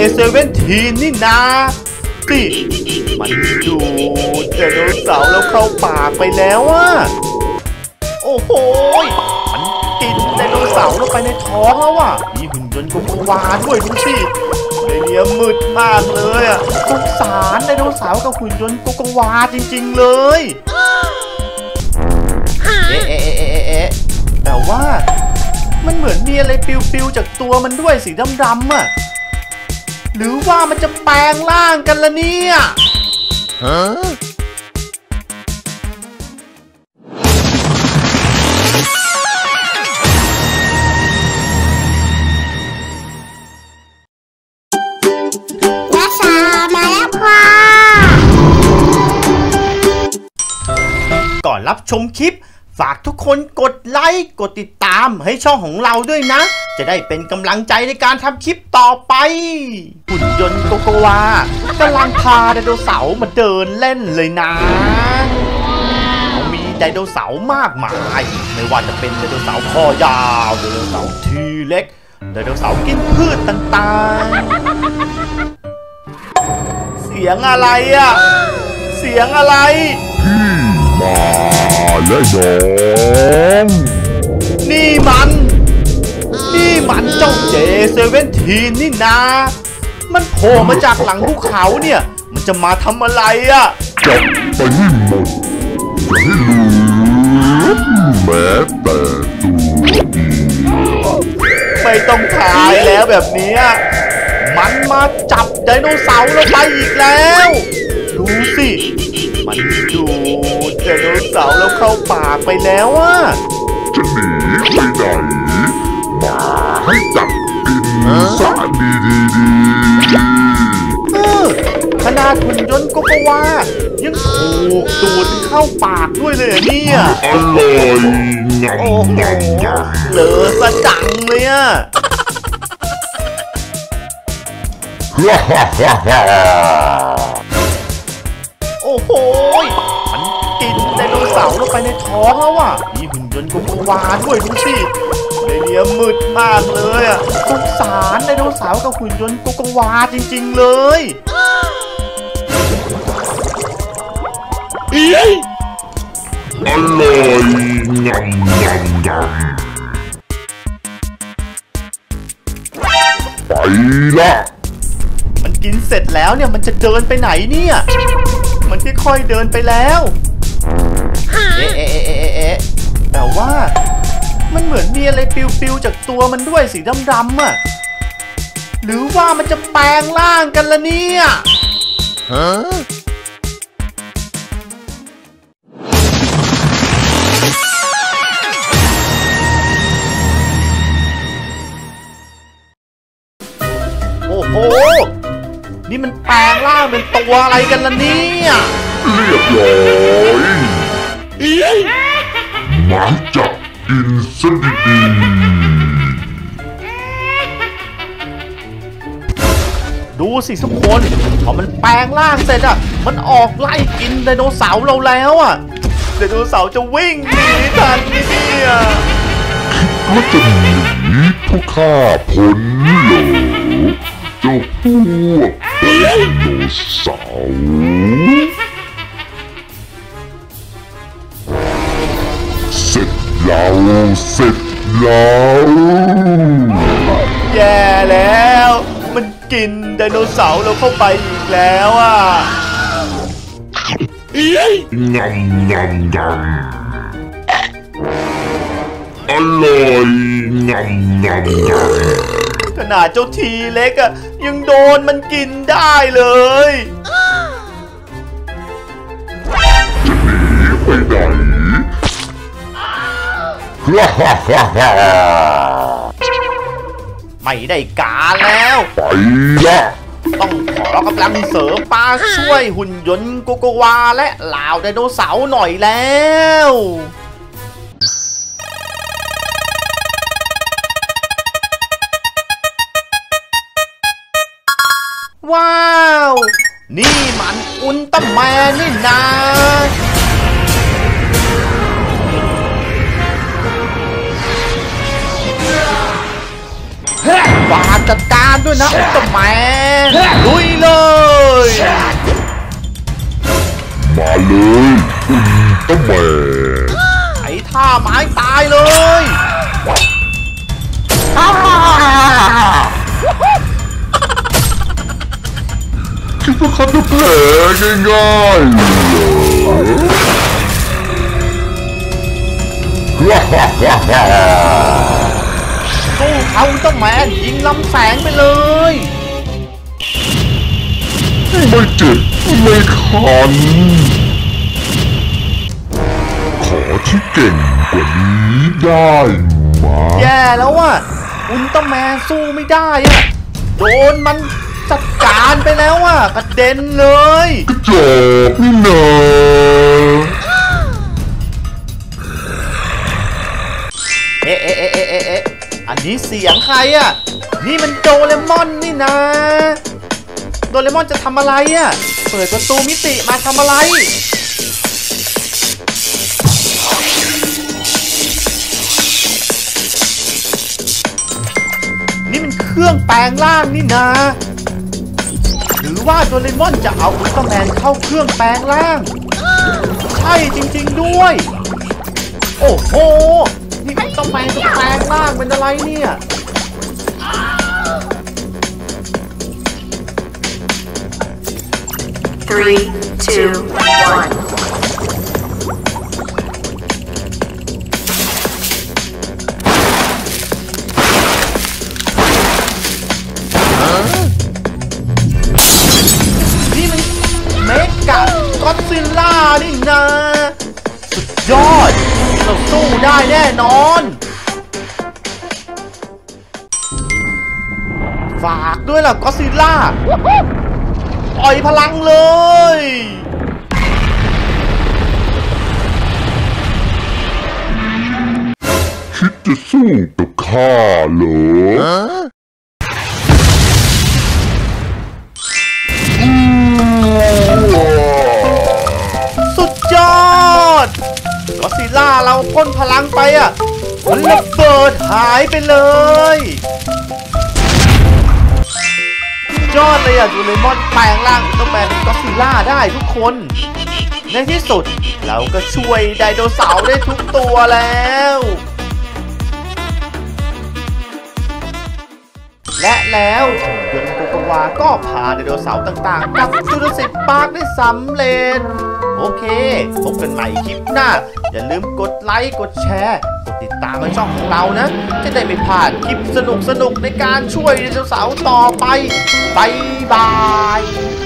J17นี่นานี่มันดูดไดโนเสาร์แล้วเข้าปากไปแล้วอะโอ้โหมันกินไดโนเสาร์แล้วไปในท้องแล้วอะมีหุ่นยนต์โกโกวาด้วยดูสิในนี้มืดมากเลยอะสงสารไดโนเสาร์กับหุ่นยนต์โกโกวาจริงๆเลยแต่ว่ามันเหมือนมีอะไรปิวๆจากตัวมันด้วยสีดำๆอะหรือว่ามันจะแปลงร่างกันละเนี่ยฮะรักษามาแล้วค่ะก่อนรับชมคลิปฝากทุกคนกดไลค์กดติดตามให้ช่องของเราด้วยนะจะได้เป็นกำลังใจในการทำคลิปต่อไปหุ่นยนต์โกโกวากำลังพาไดโนเสาร์มาเดินเล่นเลยนะมีไดโนเสาร์มากมายไม่ว่าจะเป็นไดโนเสาร์คอยาวไดโนเสาร์ทีเล็กไดโนเสาร์กินพืชต่างๆเสียงอะไรอะเสียงอะไรมาและน้องนี่มันเจ้าJ17นี่นามันโผล่มาจากหลังภูเขาเนี่ยมันจะมาทำอะไรอะจับไปให้หมดอย่าให้เหลือแม้แต่ตัวเดียวไม่ต้องขายแล้วแบบนี้มันมาจับไดโนเสาร์เราไปอีกแล้วดูสิมันดูดไดโนเสาร์แล้วเข้าปากไปแล้วอะจะหนีไปไหนมาให้จับกินซะดีขนาดหุ่นยนต์โกโกวายังถูกดูดเข้าปากด้วยเลยเนี่ยอร่อยโอ้โหเหลือสะจังเลยอะโอ้โหมันกินไดโนเสาร์แล้วไปในท้องแล้วอ่ะมีหุ่นยนต์โกโกวาด้วยดูสิในนี้มืดมากเลยอ่ะสงสารไดโนเสาร์กับหุ่นยนต์โกโกวาจริงๆเลยอร่อยงำไปละมันกินเสร็จแล้วเนี่ยมันจะเดินไปไหนเนี่ยมันค่อยๆเดินไปแล้วแต่ว่ามันเหมือนมีอะไรปิวๆจากตัวมันด้วยสีดำๆอ่ะหรือว่ามันจะแปลงร่างกันละเนี่ยฮะโอ้โหนี่มันแปลงร่างเป็นตัวอะไรกันล่ะเนี่ยเรียบร้อยมาจับกินซะดีๆดูสิทุกคนพอมันแปลงร่างเสร็จอะมันออกไล่กินไดโนเสาร์เราแล้วอะไดโนเสาร์จะวิ่งหนีทันเนี่ยก็จะหนีพวกข้าพ้นเหรอเจ้าพวกไดโนเสาร์เสร็จแล้วแย่แล้วมันกินไดโนเสาร์เราเข้าไปอีกแล้วอ่ะงำอร่อยงำขนาดเจ้าทีเล็กอ่ะยังโดนมันกินได้เลยจะหนีไปไหนไม่ได้การแล้วไปละต้องขอกำลังเสริมมาช่วยหุ่นยนต์โกโกวาและเหล่าไดโนเสาร์หน่อยแล้วว้าวนี่มันอุลตร้าแมนนี่นาฝากจัดการด้วยนะอุลตร้าแมนนลุยเลยมาเลยอุลตร้าแมนไอ้ท่าไม้ตายเลยคิดว่าเขาจะแพ้ง่ายๆเหรอสู้เขาอุลตร้าแมนยิงลำแสงไปเลยไม่เจ็บไม่คันขอที่เก่งกว่านี้ได้ไหมแย่แล้วอ่ะอุลตร้าแมนสู้ไม่ได้อ่ะโดนมันจัดการไปแล้วอ่ะกระเด็นเลยกระจอกนี่นะเอ๊ะอันนี้เสียงใครอ่ะนี่มันโดเรมอนนี่นะโดเรมอนจะทำอะไรอ่ะเปิดประตูมิติมาทำอะไรนี่มันเครื่องแปลงร่างนี่นะหรือว่าโดเรมอนจะเอาอุลตร้าแมนเข้าเครื่องแปลงร่างใช่จริงๆด้วยโอ้โหนี่อุลตร้าแมนจะแปลงร่างเป็นอะไรเนี่ย 3, 2, 1 นี่มันเมกะก็อดซิลล่านี่นะสุดยอดเราสู้ได้แน่นอนฝากด้วยล่ะก็อดซิลล่าปล่อยพลังเลยคิดจะสู้กับข้าเหรอสุดยอดก็อดซิลล่าเราพ่นพลังไปอ่ะมันระเบิดหายไปเลยยอดเลยอ่ะโดเรมอนแปลงร่างอุลตร้าแมนเป็นก็อดซิลล่าได้ทุกคนในที่สุดเราก็ช่วยไดโนเสาร์ได้ทุกตัวแล้วและแล้วยนต์โกโกวาก็พาไดโนเสาร์ต่างๆกลับจูราสสิคพาร์คได้สำเร็จโอเคพบกันใหม่คลิปหน้าอย่าลืมกดไลค์กดแชร์กดติดตามในช่องของเรานะจะได้ไม่พลาดคลิปสนุกๆในการช่วยไดโนเสาร์ต่อไปบ๊ายบาย